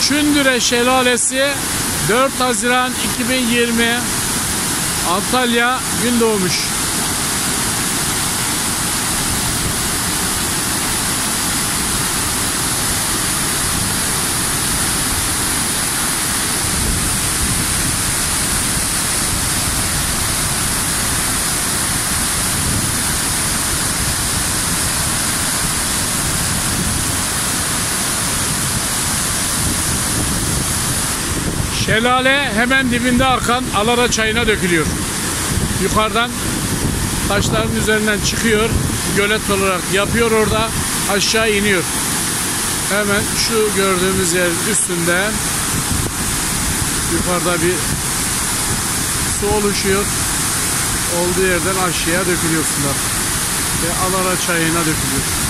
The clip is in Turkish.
Şündüre Şelalesi 4 Haziran 2020 Antalya Gündoğmuş. Şelale hemen dibinde akan Alara çayına dökülüyor. Yukarıdan taşların üzerinden çıkıyor. Gölet olarak yapıyor, orada aşağı iniyor. Hemen şu gördüğümüz yer üstünde yukarıda bir su oluşuyor. Olduğu yerden aşağıya dökülüyor sular. Ve Alara çayına dökülüyor.